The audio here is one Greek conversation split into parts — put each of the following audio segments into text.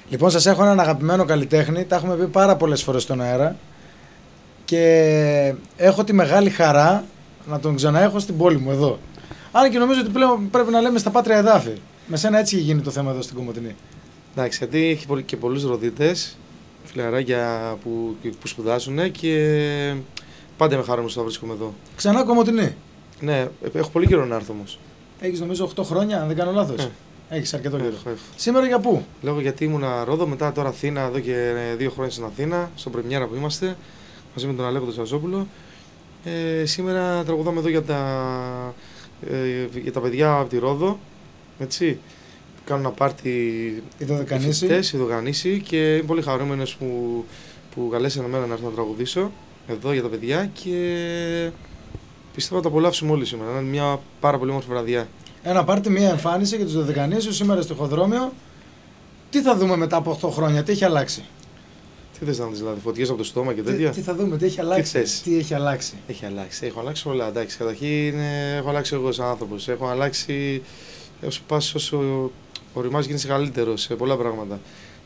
Λοιπόν, σας έχω έναν αγαπημένο καλλιτέχνη, τα έχουμε πει πάρα πολλές φορές στον αέρα και έχω τη μεγάλη χαρά να τον ξαναέχω στην πόλη μου εδώ. Αν και νομίζω ότι πλέον πρέπει να λέμε στα πάτρια εδάφη. Με σένα έτσι έχει γίνει το θέμα εδώ στην Κομοτηνή. Εντάξει, γιατί έχει και πολλούς Ροδίτες, φιλαράκια που σπουδάζουν και πάντα με χαρά μου να βρίσκομαι εδώ. Ξανά Κομοτηνή. Ναι, έχω πολύ καιρό να έρθω όμως. Έχεις νομίζω 8 χρόνια, αν δεν κάνω λάθος. Έχεις αρκετό καιρό. Έχω. Σήμερα για πού? Λόγω γιατί ήμουνα Ρόδο, μετά τώρα Αθήνα, εδώ και 2 χρόνια στην Αθήνα, στον Πρεμιέρα που είμαστε, μαζί με τον Αλέκο τον Σαζόπουλο. Σήμερα τραγουδάμε εδώ για τα παιδιά από τη Ρόδο. Έτσι. Κάνω ένα πάρτι η Δωδεκανήσι και είμαι πολύ χαρούμενος που καλέσανε εμένα να έρθω να τραγουδήσω εδώ για τα παιδιά και πιστεύω να το απολαύσουμε όλοι σήμερα. Είναι μια πάρα πολύ όμορφη βραδιά. Ένα πάρτι, μια εμφάνιση για τους Δωδεκανήσιους σήμερα στο Ηχοδρόμιο. Τι θα δούμε μετά από 8 χρόνια, τι έχει αλλάξει? Τι θες να δεις, δηλαδή, φωτιές από το στόμα και τέτοια? Τι θα δούμε, τι έχει αλλάξει? Τι έχει αλλάξει? Έχω αλλάξει όλα, εντάξει. Καταρχήν έχω αλλάξει εγώ σαν άνθρωπος. Έχω αλλάξει όσο οριμάς γίνεσαι καλύτερος σε πολλά πράγματα.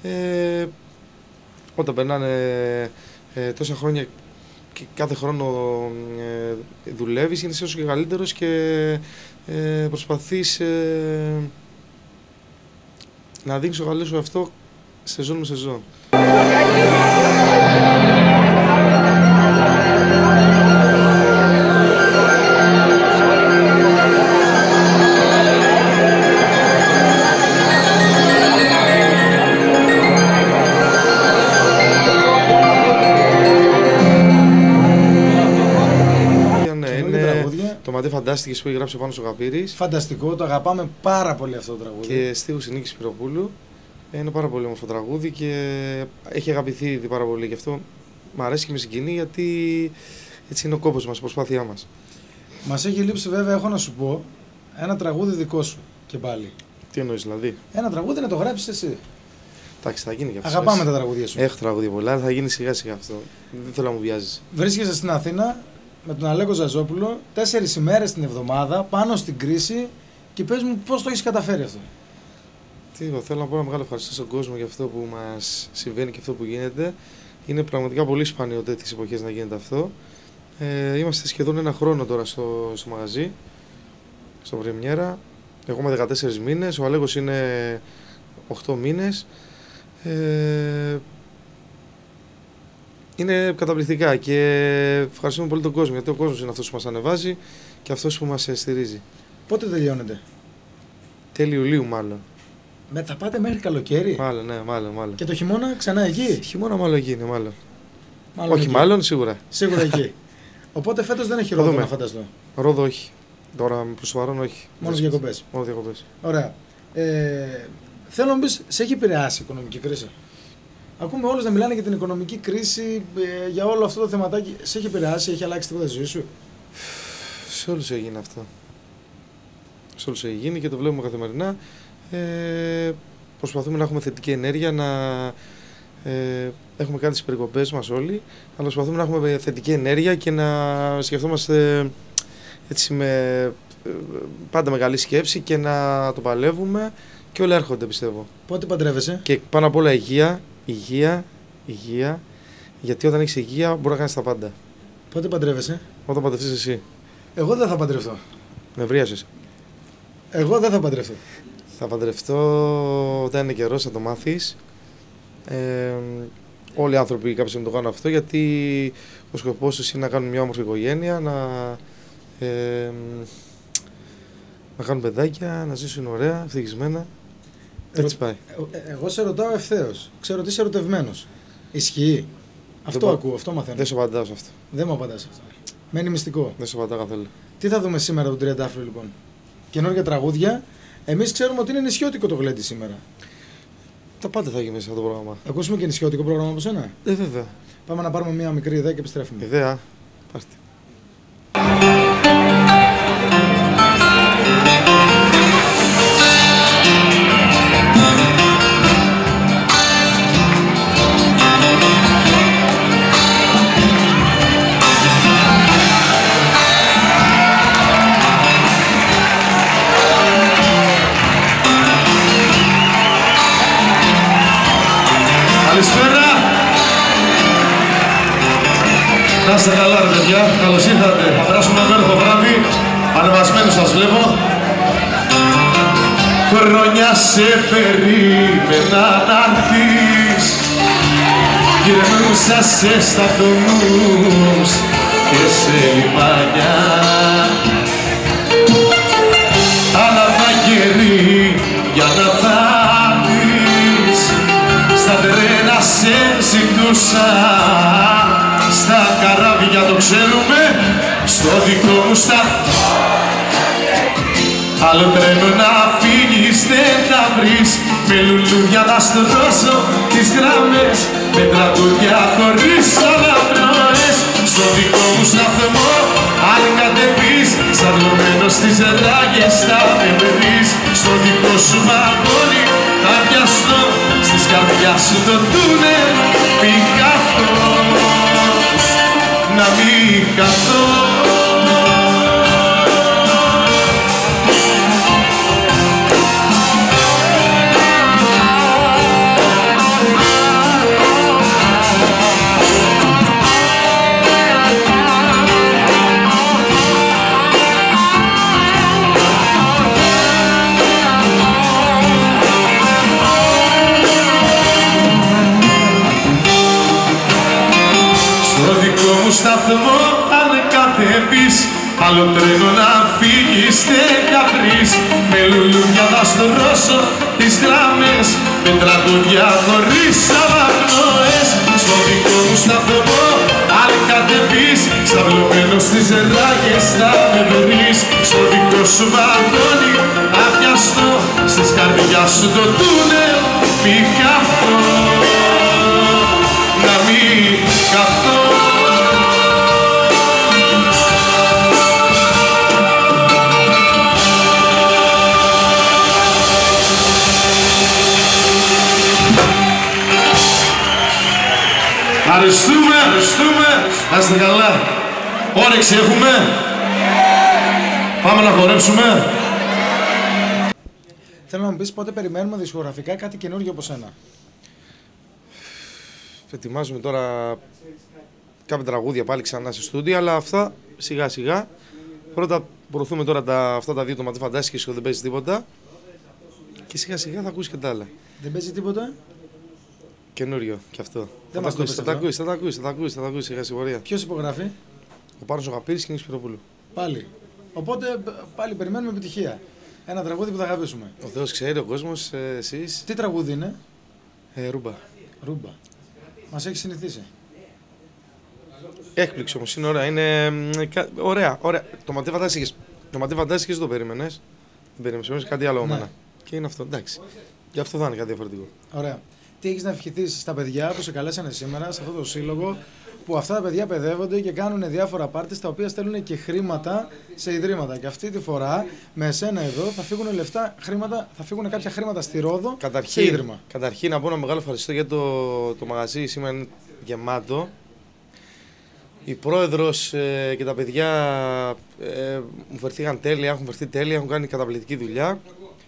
Όταν περνάνε τόσα χρόνια και κάθε χρόνο δουλεύεις, γίνεσαι όσο και καλύτερος και προσπαθείς να δείξεις το καλό σου αυτό σεζόν με σεζόν. Το Μαντέ Φαντάστηκες που έχει γράψει ο Πάνος ο Καπύρης. Φανταστικό, το αγαπάμε πάρα πολύ αυτό το τραγούδι. Και στίχους Νίκης Πυροπούλου. Είναι πάρα πολύ όμορφο τραγούδι και έχει αγαπηθεί ήδη πάρα πολύ. Γι' αυτό μου αρέσει και με συγκινεί, γιατί έτσι είναι ο κόπος μας, η προσπάθειά μας. Μας έχει λείψει βέβαια, έχω να σου πω, ένα τραγούδι δικό σου και πάλι. Τι εννοείς δηλαδή? Ένα τραγούδι να το γράψεις εσύ. Εντάξει, θα γίνει και αυτό. Αγαπάμε τα τραγούδια σου. Έχω τραγούδια πολλά, αλλά θα γίνει σιγά σιγά αυτό. Δεν θέλω να μου βιάζεις. Βρίσκεσαι στην Αθήνα με τον Αλέκο Ζαζόπουλο 4 ημέρες την εβδομάδα πάνω στην κρίση και πες μου πώς το έχεις καταφέρει αυτό. Θέλω να πω ένα μεγάλο ευχαριστώ στον κόσμο για αυτό που μας συμβαίνει και αυτό που γίνεται. Είναι πραγματικά πολύ σπάνιο τέτοιες εποχές να γίνεται αυτό. Είμαστε σχεδόν 1 χρόνο τώρα στο μαγαζί, στο Πρεμιέρα. Εγώ είμαι 14 μήνες, ο Αλέκος είναι 8 μήνες. Είναι καταπληκτικά και ευχαριστούμε πολύ τον κόσμο, γιατί ο κόσμος είναι αυτός που μας ανεβάζει και αυτός που μας στηρίζει. Πότε τελειώνετε? Τέλη Ιουλίου μάλλον. Θα πάτε μέχρι καλοκαίρι? Μάλλον, ναι, μάλλον. Και το χειμώνα ξανά εκεί? Χειμώνα μάλλον εκεί είναι, μάλλον. Όχι εκεί. Μάλλον, σίγουρα. Σίγουρα εκεί. Οπότε φέτος δεν έχει Ρόδο να φανταστώ. Ρόδο όχι. Τώρα προς το παρόν όχι. Μόνο διακοπές. Μόνο διακοπές. Ωραία. Θέλω να μου πεις, σε έχει επηρεάσει η οικονομική κρίση? Ακούμε όλους να μιλάνε για την οικονομική κρίση, για όλο αυτό το θεματάκι. Σε έχει επηρεάσει, έχει αλλάξει τίποτα στη ζωή σου? Σε όλους έγινε αυτό. Σε όλους έχει γίνει και το βλέπουμε καθημερινά. Προσπαθούμε να έχουμε θετική ενέργεια, να έχουμε κάνει τις περικοπές μας όλοι, αλλά προσπαθούμε να έχουμε θετική ενέργεια και να σκεφτόμαστε έτσι πάντα με καλή σκέψη και να το παλεύουμε και όλα έρχονται, πιστεύω. Πότε παντρεύεσαι? Και πάνω απ' όλα υγεία, γιατί όταν έχεις υγεία μπορεί να κάνεις τα πάντα. Πότε παντρεύεσαι? Όταν παντρευτείς εσύ. Εγώ δεν θα παντρευτώ. Με βρίασες. Εγώ δεν θα παντρευτώ. Θα παντρευτώ όταν είναι καιρός, θα το μάθεις. Όλοι οι άνθρωποι κάποια στιγμή το κάνουν αυτό, γιατί ο σκοπός τους είναι να κάνουν μια όμορφη οικογένεια, να κάνουν παιδάκια, να ζήσουν ωραία, ευτυχισμένα. Έτσι πάει. Εγώ σε ρωτάω ευθέως. Ξέρω ότι είσαι ερωτευμένος. Ισχύει? Αυτό ακούω, αυτό μαθαίνω. Δεν σου απαντάω σε αυτό. Δεν μου απαντάς αυτό. Μένει μυστικό. Δεν σου απαντάω καθόλου. Τι θα δούμε σήμερα τον Τριαντάφυλλο λοιπόν? Καινούργια τραγούδια. Εμείς ξέρουμε ότι είναι νησιώτικο το γλέντι σήμερα. Τα πάντα θα γίνει μέσα αυτό το πρόγραμμα. Ακούσουμε και νησιώτικο πρόγραμμα από σένα? Βέβαια. Πάμε να πάρουμε μια μικρή ιδέα και επιστρέφουμε. Ιδέα. Πάρτε. Καλησπέρα. Να είστε καλά ρε παιδιά, καλώς ήρθατε. Θα περάσουμε ένα μέροχο βράδυ, ανεβασμένους σας βλέπω. Χρόνια σε περίμενα να έρθεις, γυρνούσα σε σταθμούς και σε λιμάνια. Άλλαβα κερί για να φτάνεις, στα τρένα σε ζητούσα, στα καράβια το ξέρουμε, στο δικό μου σταθμό. Άλλο τρένο να φύγεις δεν θα βρεις, με λουλούδια να στρώσω τις γράμμες, με τραγούδια χωρίς αναπνοές. Στο δικό μου σταθμό αν κατεβείς, σαρλωμένος στις ράγες θα με βρεις. Στο δικό σου βαγόνι θα πιαστώ, στις καρδιάς σου το τούνελ μη χαθώ, να μην χαθώ. Σταθμό αν κατέβεις, άλλο τρένο να φύγεις δεν θα βρεις, με λουλούδια θα στρώσω τις γράμμες, με τραγούδια χωρίς αναπνοές. Στο δικό μου σταθμό αν κατέβεις, σταυλωμένος στις ράγες θα με βρεις. Στο δικό σου βαγόνι θα πιαστώ, στις καρδιάς σου το τούνελ μη χαθώ, να μην χαθώ. Ευχαριστούμε, ευχαριστούμε. Να είστε καλά. Όρεξη έχουμε. Πάμε να χορέψουμε. Θέλω να μου πεις πότε περιμένουμε δισκογραφικά κάτι καινούργιο από σένα. Ετοιμάζουμε τώρα κάποια τραγούδια πάλι ξανά σε στούντιο, αλλά αυτά σιγά σιγά. Πρώτα προωθούμε τώρα αυτά τα δύο, το Ματί Φαντάστικες που δεν παίζει τίποτα. Και σιγά σιγά θα ακούσει και τα άλλα. Δεν παίζει τίποτα. Καινούριο κι αυτό. Δεν Θα τα ακούσει σιγά σιγά. Ποιος υπογράφει? Ο Πάνος ο Γαπήρης και η Νίκη Σπυροπούλου. Πάλι. Οπότε πάλι περιμένουμε επιτυχία. Ένα τραγούδι που θα αγαπήσουμε. Ο Θεός ξέρει, ο κόσμος, εσείς. Τι τραγούδι είναι? Ρούμπα. Ρούμπα. Μας έχει συνηθίσει. Έκπληξη όμως, είναι ωραία. Είναι ωραία. Το Ματί Φαντάστικες δεν το περίμενες. Δεν περίμενες κάτι άλλο από μένα. Και είναι αυτό, εντάξει. Γι' αυτό θα είναι κάτι διαφορετικό. Ωραία. Τι έχεις να ευχηθείς στα παιδιά που σε καλέσανε σήμερα, σε αυτό το σύλλογο, που αυτά τα παιδιά παιδεύονται και κάνουν διάφορα πάρτι τα οποία στέλνουν και χρήματα σε ιδρύματα. Και αυτή τη φορά με εσένα εδώ θα φύγουν λεφτά, θα φύγουν κάποια χρήματα στη Ρόδο σε ίδρυμα. Καταρχήν να πω ένα μεγάλο ευχαριστώ για το μαγαζί, σήμερα είναι γεμάτο. Η πρόεδρος και τα παιδιά μου φερθήκαν τέλεια, έχουν φερθεί τέλεια, έχουν κάνει καταπληκτική δουλειά.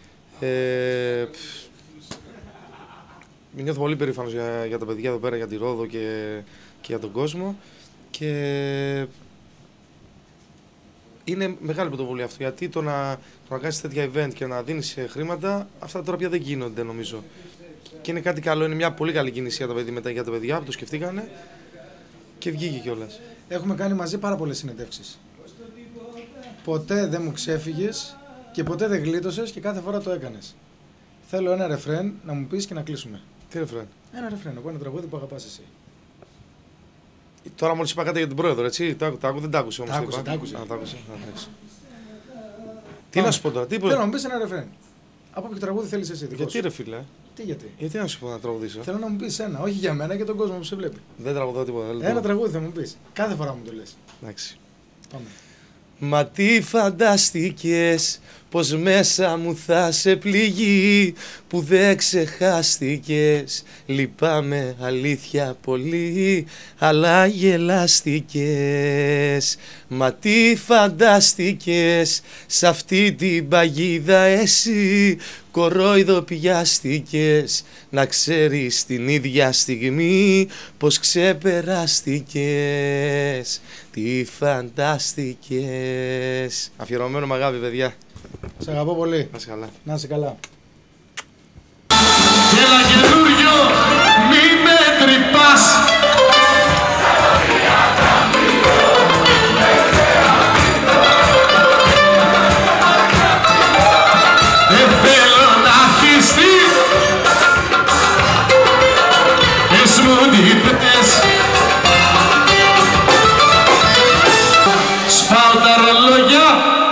Νιώθω πολύ περήφανος για τα παιδιά εδώ πέρα, για τη Ρόδο και για τον κόσμο. Και είναι μεγάλη πρωτοβουλία αυτό, γιατί το να κάνεις τέτοια event και να δίνεις χρήματα, αυτά τώρα πια δεν γίνονται νομίζω. Και είναι κάτι καλό, είναι μια πολύ καλή κίνηση για τα παιδιά που το σκεφτήκανε και βγήκε κιόλας. Έχουμε κάνει μαζί πάρα πολλές συνεντεύξεις. Ποτέ δεν μου ξέφυγες και ποτέ δεν γλίτωσες και κάθε φορά το έκανες. Θέλω ένα ρεφρέν να μου πεις και να κλείσουμε. Τι ρεφρέν? Ένα ρεφρέν, εγώ ένα τραγούδι που αγαπάς εσύ. Τώρα μόλις είπα κάτι για την πρόεδρο, έτσι. Δεν τα άκουσε όμως. Τα άκουσε. Τι να σου πω τώρα, τι θέλω να μου πεις ένα ρεφρέν. Από ποιο τραγούδι θέλεις εσύ? Γιατί ρε φίλε? Τι γιατί? Γιατί να σου πω να τραγουδήσω? Θέλω να μου πεις ένα, όχι για μένα, για τον κόσμο που σε βλέπει. Δεν τραγουδάω τίποτα. Ένα τραγούδι θα μου πεις. Κάθε φορά μου το λες. Εντάξει. Πάμε. Μα τι φανταστικές πως μέσα μου θα σε πληγεί, που δεν ξεχάστηκες. Λυπάμαι αλήθεια πολύ, αλλά γελάστηκες. Μα τι φαντάστηκες σ' αυτή την παγίδα εσύ, κορόιδο πιάστηκες. Να ξέρεις την ίδια στιγμή πως ξεπεράστηκες. Τι φαντάστηκες. Αφιερωμένο με αγάπη, παιδιά. Σε αγαπώ πολύ. Να είσαι καλά. Να είσαι καλά. Έλα καινούριο, μη με τρυπάς. Δεν θέλω να χυστεί. Πες μου τι θες. Σπάω τα ρολόγια.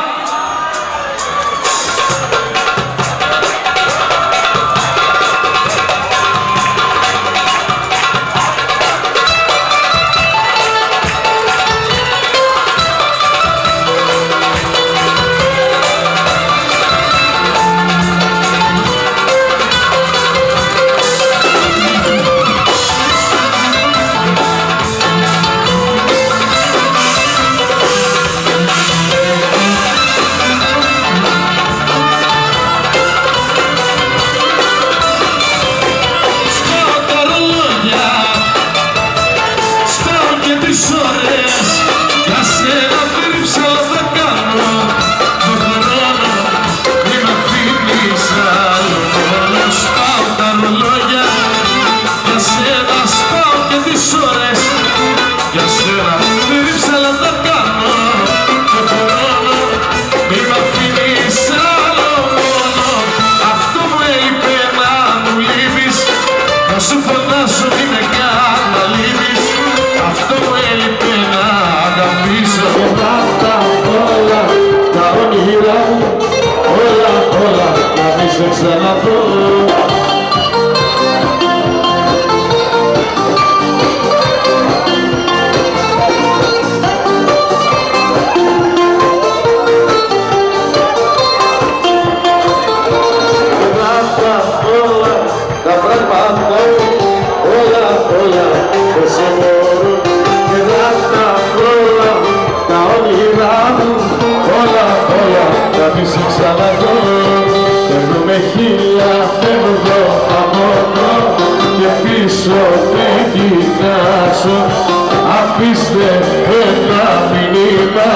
Αφήστε ένα μηνύμα.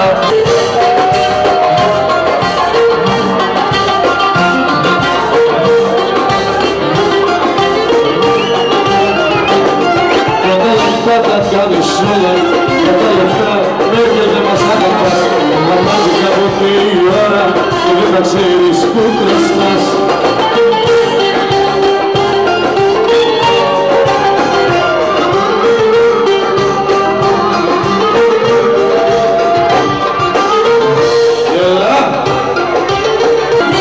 Και τα λεφτά τα κάνεις όλα, και τα λεφτά μέχρι δεν μας αγαπάς. Αμάζεις από τη ώρα και δεν θα ξέρεις που χρωστάς.